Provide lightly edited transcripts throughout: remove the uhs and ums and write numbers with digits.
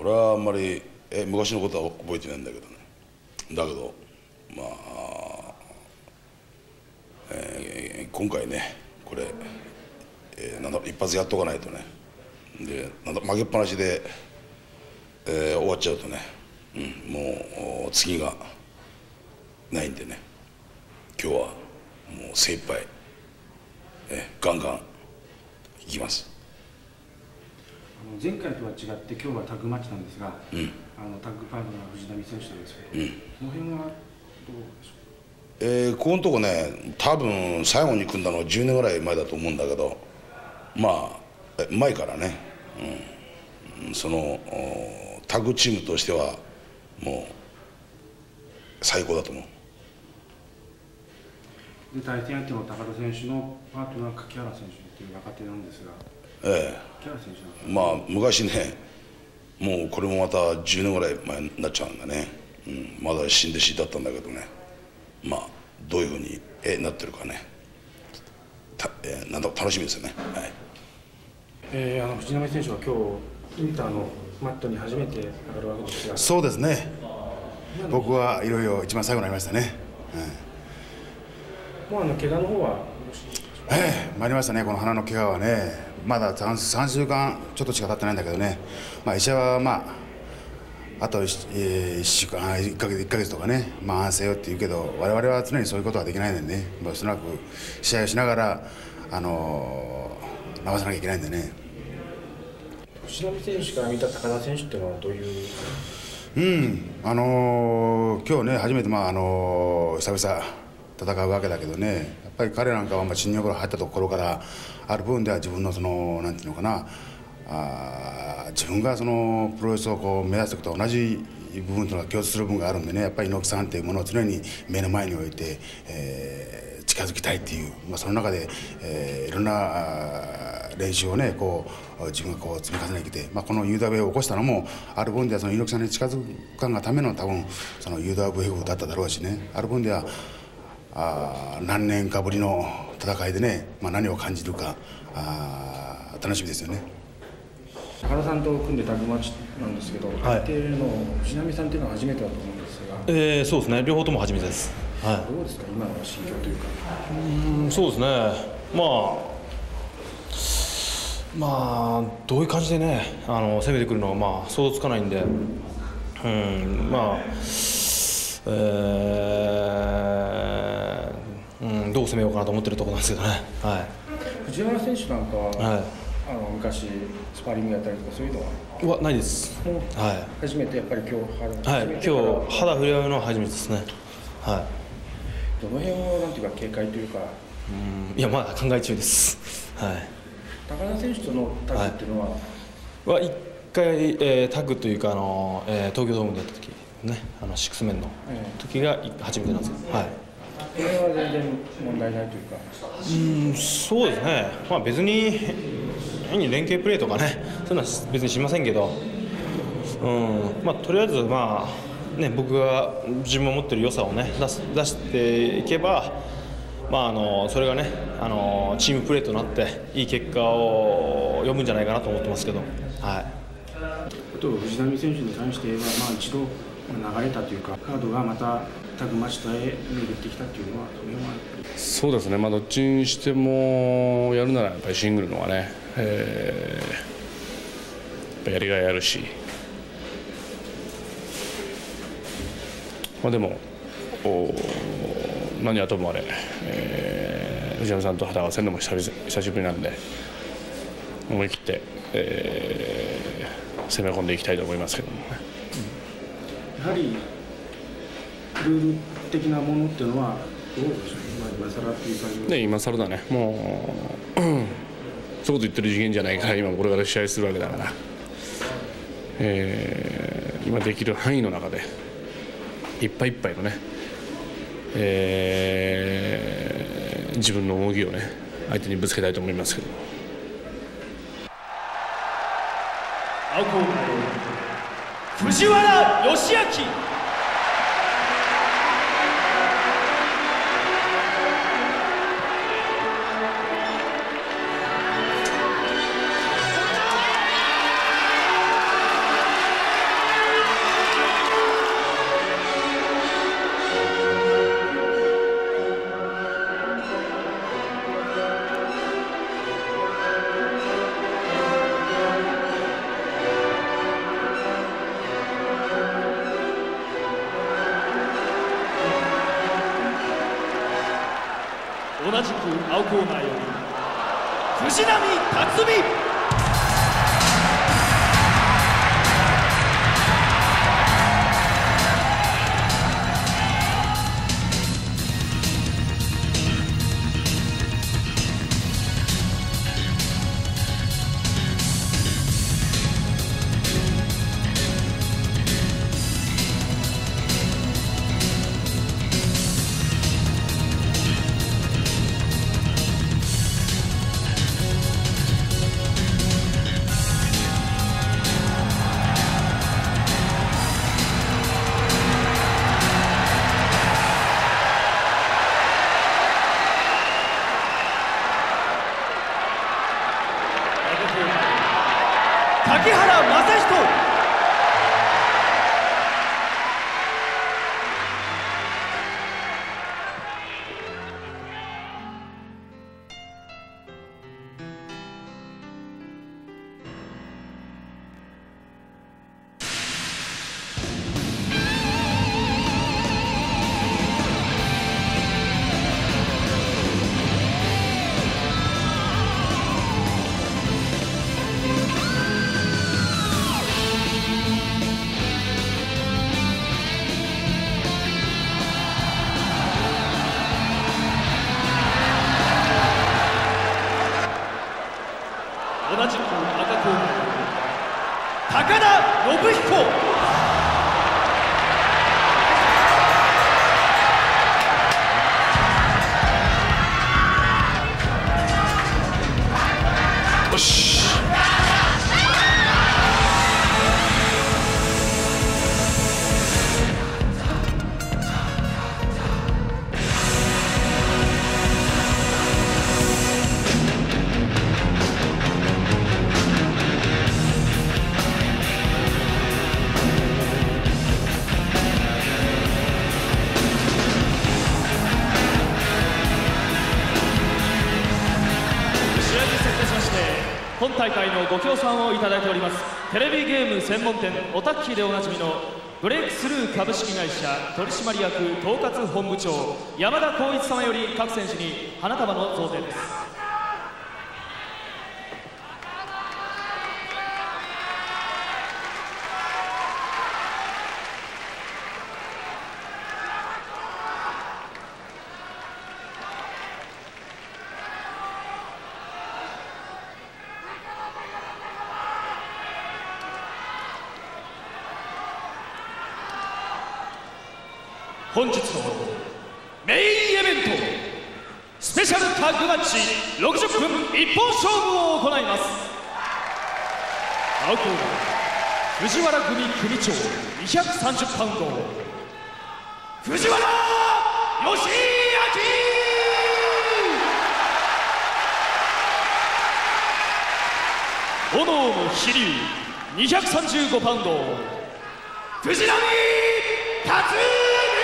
俺はあんまり昔のことは覚えてないんだけどね。だけどまあ、今回ねこれ、なんだ一発やっとかないとね。でなんだ負けっぱなしで、終わっちゃうとね、もう次がないんでね、今日はもう精一杯、ガンガンいきます。 前回とは違って今日はタッグマッチなんですが、タッグパートナー藤波選手なんですけど、この辺はどうでしょう。 ここのとこね、多分最後に組んだのは10年ぐらい前だと思うんだけど、まあ前からね、そのタッグチームとしてはもう最高だと思う。 で対戦相手の高田選手のパートナー柿原選手という若手なんですが、柿原選手まあ昔ね、もうこれもまた10年ぐらい前になっちゃうんだね、まだ新弟子だったんだけどね、まあどういうふうになってるかね、なんだか楽しみですよね。 藤波選手は今日インターのマットに初めて上がるわけですが、 そうですね、僕はいろいろ一番最後になりましたね。 もう怪我の方は参りましたね、この鼻の怪我はね、まだ3週間ちょっとしか経ってないんだけどね、医者はあと1週間、1ヶ月とかね、安静よって言うけど、我々は常にそういうことはできないんでね、おそらく試合をしながら、治さなきゃいけないんでね。 藤波選手から見た高田選手っていうのはどういう？ 今日ね、初めて久々戦うわけだけどね、やっぱり彼なんかは新日本から入ったところからある部分では自分のなんていうのかな、自分がプロレスを目指すとと同じ部分というのが共通する部分があるんでね、やっぱり猪木さんというものを常に目の前に置いて、近づきたいっていう、その中で、いろんな練習をね自分が積み重ねてきて、この UWF を起こしたのもある分では猪木さんに近づくがための多分その UWF だっただろうしね、ある分では何年かぶりの戦いでね、何を感じるか楽しみですよね。 高田さんと組んでタッグマッチなんですけど、相手の藤波さんというのは初めてだと思うんですが、 そうですね、両方とも初めてです。 どうですか、今の心境というか。 そうですね、どういう感じでね、攻めてくるのは想像つかないんで、どう攻めようかなと思ってるところなんですけどね。 藤原選手なんかは、昔スパーリングやったりとかそういうのはないです。 初めてやっぱり今日肌触れ合うのは初めてですね。 どの辺をなんていうか警戒というか。 まだ考え中です。 高田選手とのタッグっていうのは。 一回、タッグというか東京ドームでやった時ね、シックスメンの時が初めてなんですよ。 これは全然問題ないというか。 そうですね。別に連携プレーとかね、そういうのは別にしませんけど、とりあえず僕が自分が持ってる良さをね出していけば、それがねチームプレーとなっていい結果を呼ぶんじゃないかなと思ってますけど。あと藤波選手に関して言えば、一度流れたというか、カードがまたタッグマッチと巡ってきたというのは、それはやっぱり。 そうですね、どっちにしてもやるならやっぱりシングルのはね、やっぱやりがいあるし、でも何はともあれ、藤波さんと肌合わせるのも久しぶりなんで、思い切って、攻め込んでいきたいと思いますけどもね。 やはりルール的なものっていうのはどうでしょう。今更っていう感じで。 今更だね。もうそういうこと言ってる次元じゃないから、今これから試合するわけだから、今できる範囲の中でいっぱいいっぱいのね、自分の動きをね相手にぶつけたいと思いますけど。 青コーナー藤原義明。 同じく青コーナーより藤波辰巳。竹原正人。同じく赤コーナー高田信彦。 よし。 本大会のご協賛をいただいておりますテレビゲーム専門店オタッキーでおなじみのブレイクスルー株式会社取締役統括本部長山田光一様より各選手に花束の贈呈です。本日のメインイベントスペシャルタッグマッチ60分一本勝負を行います。青コーナー藤原組組長230パウンド藤原義明。炎の飛龍235パウンド藤波辰巳。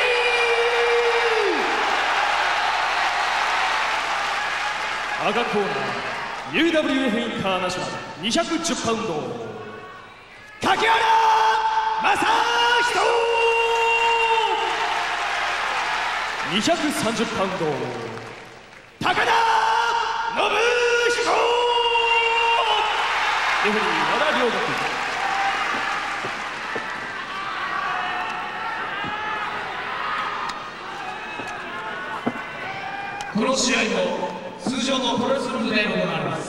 赤コーナー UWF インターナショナル210パウンド柿原正人。230パウンド高田信彦。レフェリー和田良学。 この試合も通常のプロレスルールで行われます。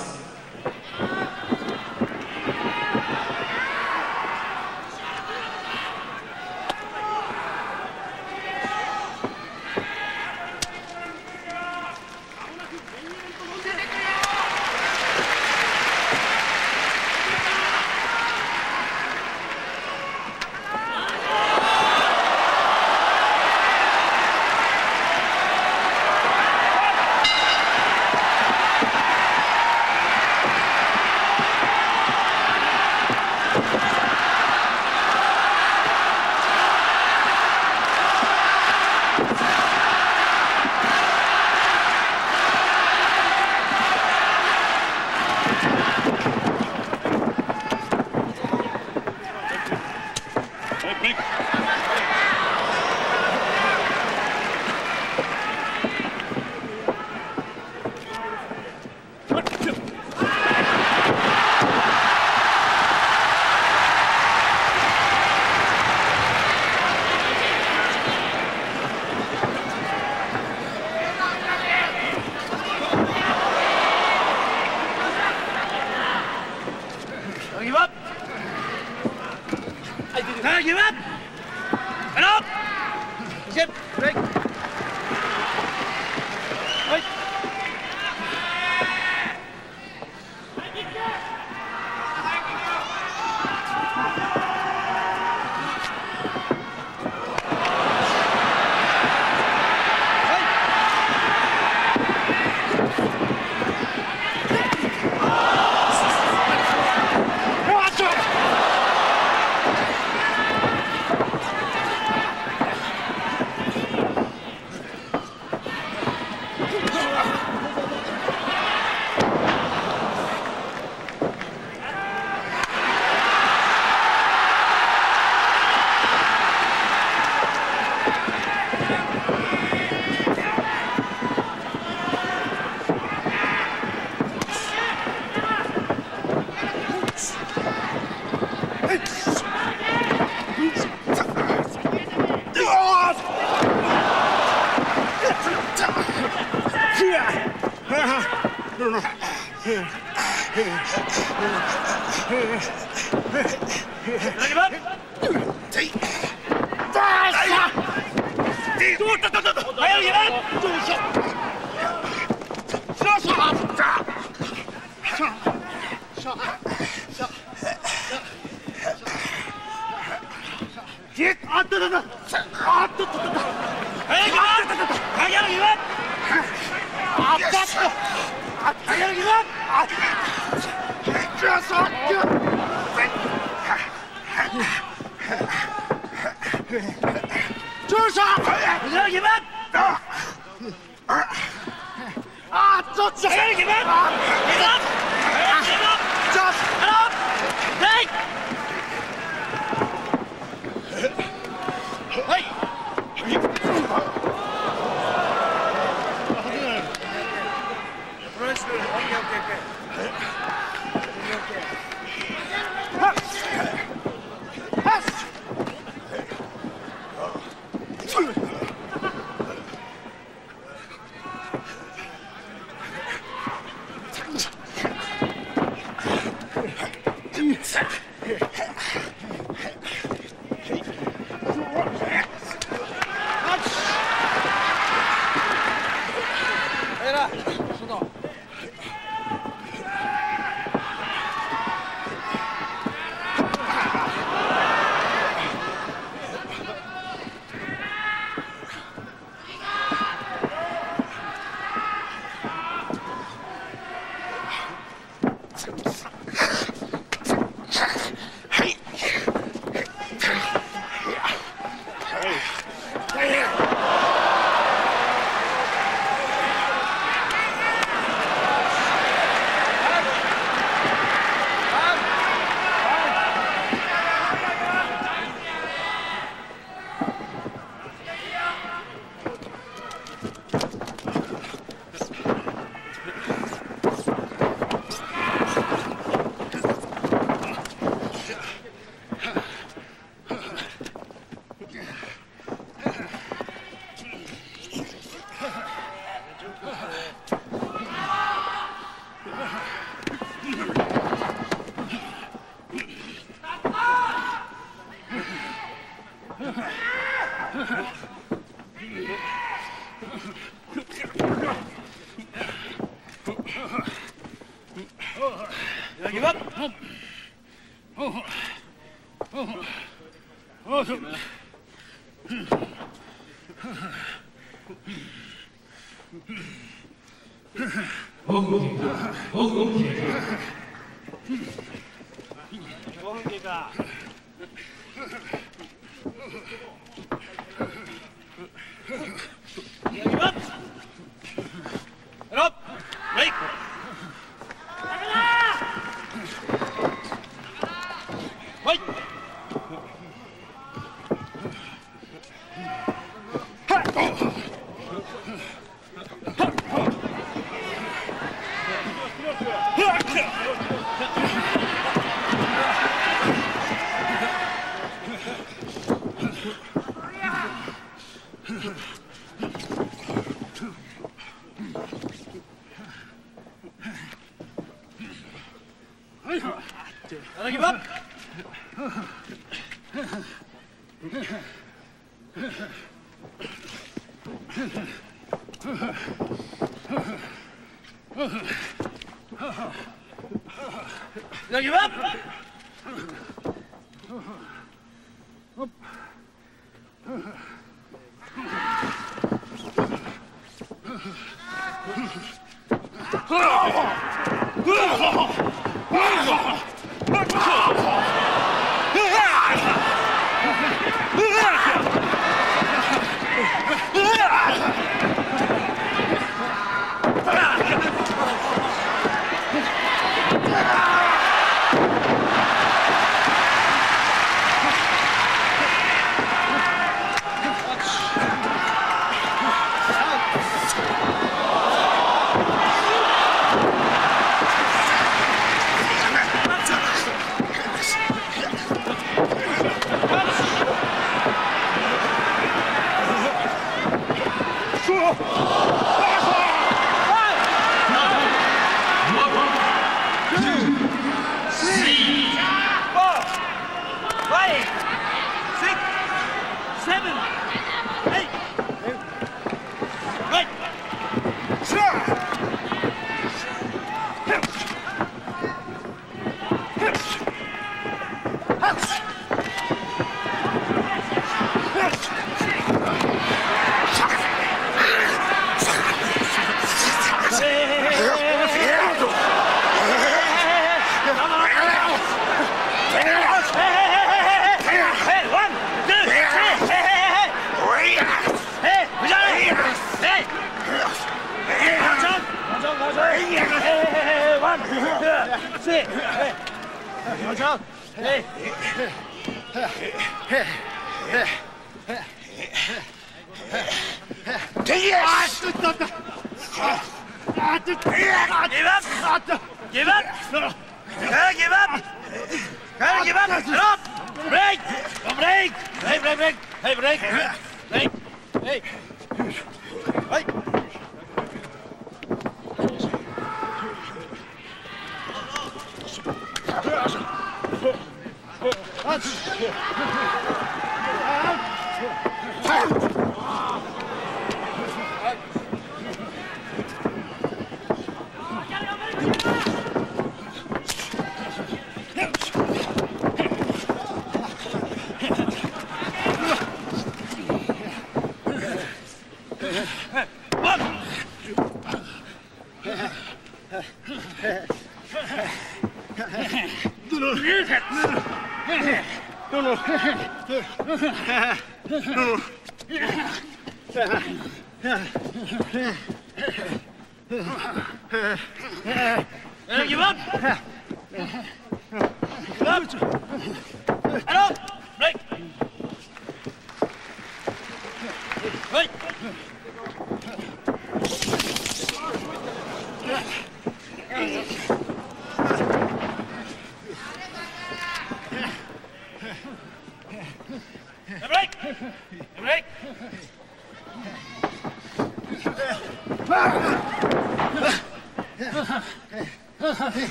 give up!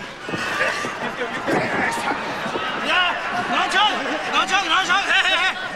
拿枪！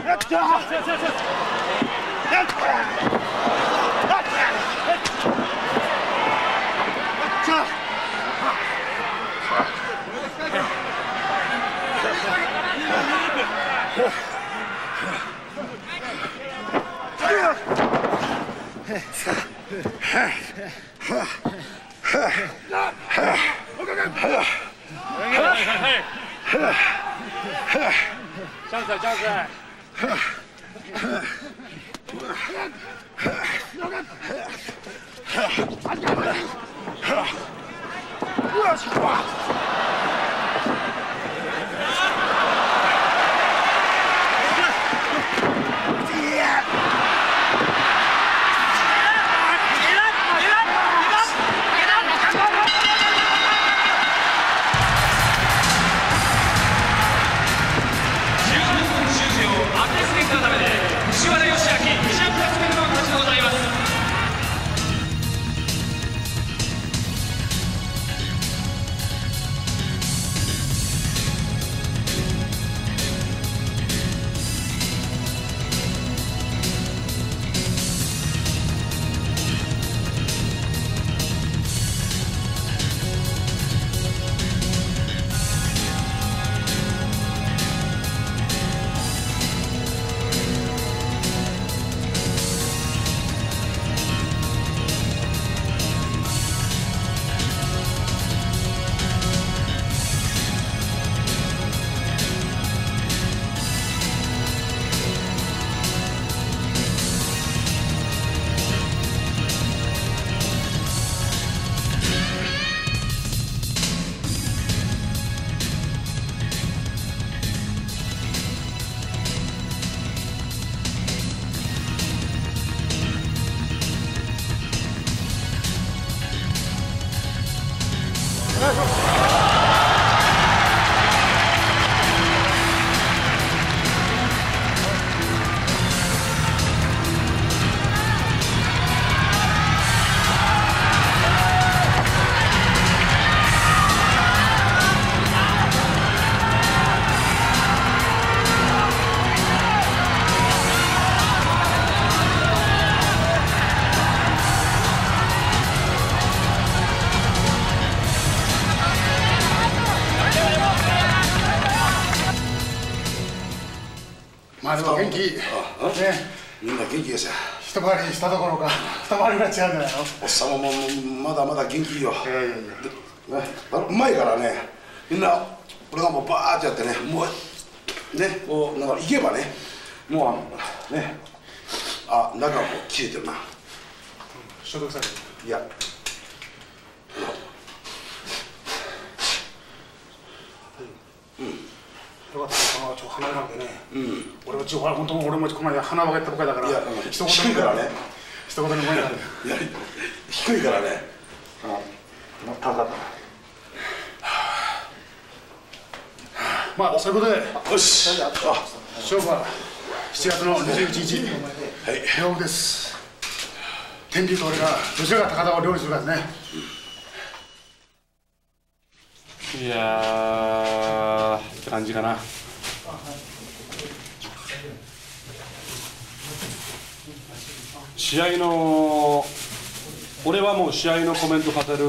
まあでも元気ね、 みんな元気ですよ。 一回りしたところか二回りぐらい違うんじゃないの。 おっさんもまだまだ元気よ。うまいからね、みんな俺がもうバーってやってね、もうねこうなんか行けばね、もうね、あ、中も切れてるな。 消毒される。 いや、 よかった、鼻なんでね、俺も本当俺もこの間鼻分けたばかりだから、 低いからね、 一言に思えない。 低いからね、高かった。 まあそういうことで、 よし、 勝負は7月の21日、両国です。天竜と俺がどちらが高田を料理するかですね。 いやーって感じかな。試合の俺はもう試合のコメントさせる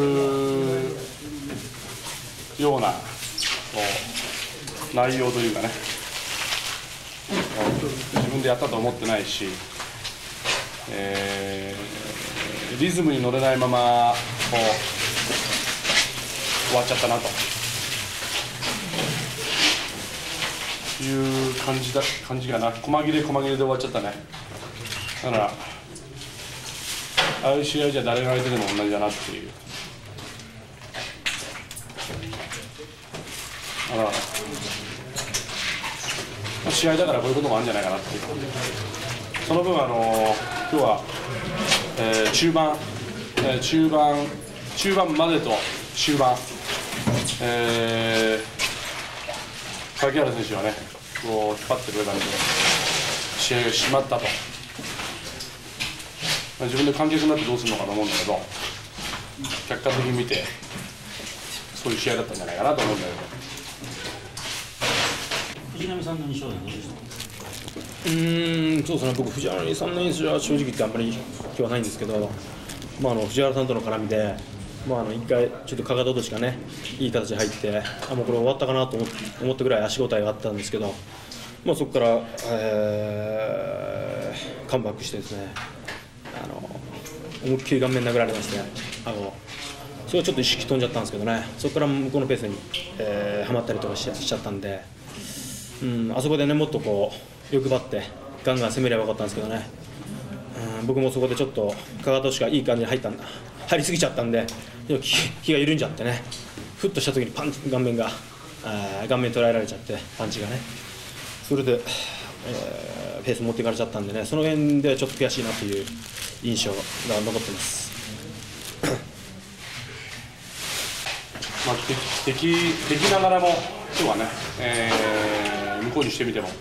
ような内容というかね、自分でやったと思ってないし、リズムに乗れないままこう終わっちゃったなという感じがな、細切れで終わっちゃったね。だからああいう試合じゃ誰が相手でも同じだなっていう。だから試合だからこういうこともあるんじゃないかなっていう。その分今日は、中盤までと終盤、柿原選手はねこう引っ張ってくれたんで試合が締まったと。自分で観客になってどうするのかと思うんだけど、客観的に見てそういう試合だったんじゃないかなと思うんだけど。 藤波さんの印象はどうでしたか。 そうですね、僕、藤原さんの印象は正直言ってあんまり今日はないんですけど、藤原さんとの絡みで、1回、ちょっとかかと落としがね、いい形で入って、もうこれ終わったかなと思ったぐらい足応えがあったんですけど、そこから、カムバックしてですね、思いっきり顔面殴られまして、それはちょっと意識飛んじゃったんですけどね、そこから向こうのペースに、はまったりとかしちゃったんで、あそこでね、もっとこう欲張ってガンガン攻めればよかったんですけどね、僕もそこでちょっとかかとしかいい感じに入りすぎちゃったんで、気が緩んじゃってね、ふっとした時にパン顔面捉えられちゃって、パンチがね、それで、ペース持っていかれちゃったんでね、その辺でちょっと悔しいなという印象が残ってます。 敵ながらも今日はね、向こうにしてみても、さ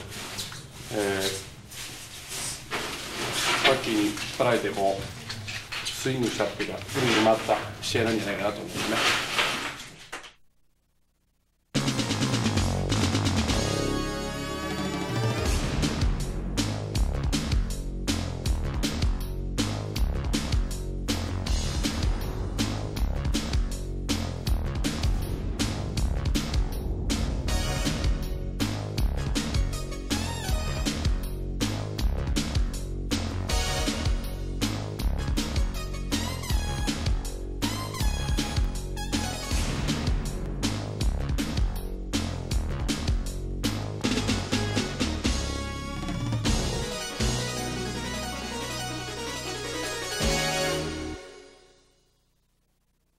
っきに引っ張られてもスイングしたっていうか、スイングに回った試合なんじゃないかなと思うんですね。